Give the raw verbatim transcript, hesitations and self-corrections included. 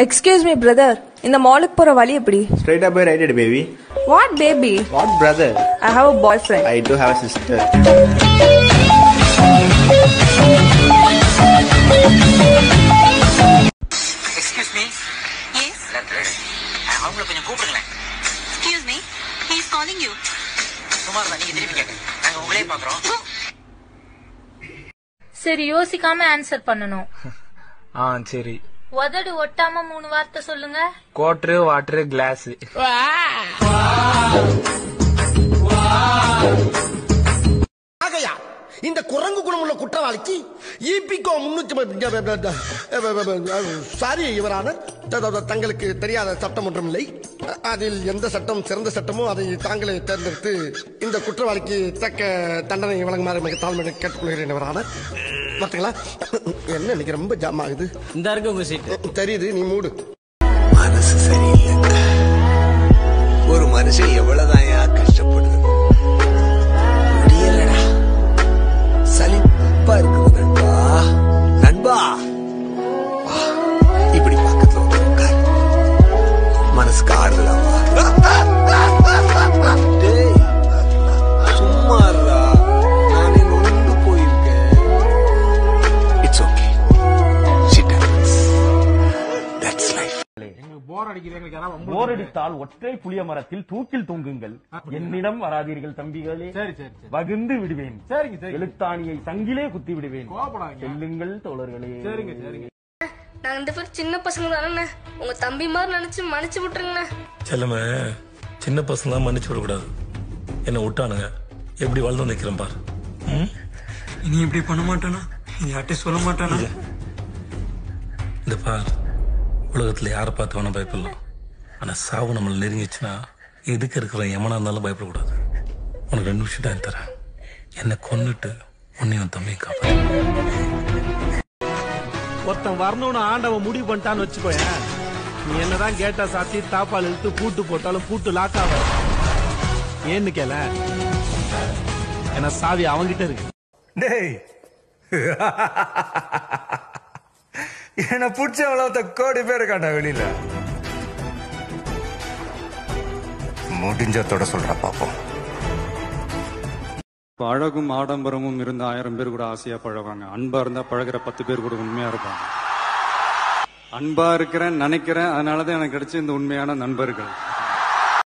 Excuse me, brother. In the mall போற வழி எப்படி? Straight up right it, baby. What baby? What brother? I have a boyfriend. I do have a sister. Excuse me. Yes. அவங்கள கொஞ்சம் கூப்பிடுங்களேன். Excuse me. He is calling you. சுமார் தான் நீங்க திருப்பி கேட்க. நாங்க உங்களே பாக்குறோம். சரி யோசிக்காம ஆன்சர் பண்ணனும். ஆ சரி. உதடு ஒட்டாம மூணு வார்த்தை சொல்லுங்க. கோட்ரு வாட்டர் கிளாஸ். ஆகையா இந்த குரங்கு குணமுள்ள குற்றவாளிக்கு ஈபிகோ முன்னூத்தி சாரி இவரான தங்களுக்கு தெரியாத சட்டம் ஒன்றும் இல்லை. அதில் எந்த சட்டம் சிறந்த சட்டமோ அதை தாங்களே தேர்ந்தெடுத்து இந்த குற்றவாளிக்கு தக்க தண்டனை வழங்குமாறு மிக தாழ்மையை கேட்டுக்கொள்கிறேன். இவரான பாத்தீங்களா என்ன இன்னைக்கு ரொம்ப ஜாம் ஆகுது. இந்த இருக்கு உங்க சீட் தெரியுது, நீ மூடு. மனசு சரியில்லை. ஒரு மனுஷன் எவ்வளவுதான் கஷ்டப்படுது. முடியலடா, சலிப்பா இருக்குது நண்பா. நண்பா இப்படி பக்கத்துல வந்து உட்கார், மனசுக்கு ஆறுதலாவா. சும்மா நானே நொந்து போயிருக்கேன். It's okay, shit happens, that's life. Bore அடித்தால் ஒற்றை புளிய மரத்தில் தூக்கில் தொங்குங்கள், என்னிடம் வராதீர்கள் தம்பிகளே, வகுந்து விடுவேன், எழுத்தாணியை சங்கிலே குத்தி விடுவேன், செல்லுங்கள் தோழர்களே. நாங்க இந்த பேர் சின்ன பசங்க தானே, உங்க தம்பி மாதிரி நினைச்சு மன்னிச்சு விட்டுருங்கண்ணா. செல்லமே, சின்ன பசங்க மன்னிச்சு விடக்கூடாது. என்ன விட்டானுங்க எப்படி வாழ்ந்து நிக்கிறேன் பாரு. இனி இப்படி பண்ண மாட்டானா, யார்ட்டையும் சொல்ல மாட்டானா. இந்த பார், உலகத்துல யாரை பார்த்து வேணா பயப்படலாம், ஆனா சாவு நம்மளை நெருங்கிச்சுன்னா எதுக்கு இருக்கிற எமனா இருந்தாலும் பயப்படக்கூடாது. உனக்கு ரெண்டு விஷயம் தான் தரேன், என்னை கொன்னுட்டு உன்னையும் தம்பியும் காப்பாற்று. ஒருத்தன் வரணும்னு ஆண்டவன் முடிவு பண்ணிட்டான்னு வச்சுக்கோய, நீ என்னதான் கேட்டா சாத்தி தாப்பால் இழுத்து பூட்டு போட்டாலும் பூட்டு லாக் ஆக. ஏன்னு கேள, என்ன சாவி அவங்கிட்ட இருக்கு. டேய், என்ன பிடிச்ச அவ்வளவு கோடி பேர் இருக்காண்டா வெளியில. முடிஞ்சத்தோட சொல்ற பாப்போம். அழகும் ஆடம்பரமும் இருந்த ஆயிரம் பேர் கூட ஆசையா பழகுவாங்க. அன்பா இருந்தா பழகிற பத்து பேர் கூட உண்மையா இருப்பாங்க. அன்பா இருக்கிறேன் நினைக்கிறேன், அதனாலதான் எனக்கு கிடைச்ச இந்த உண்மையான நண்பர்கள்.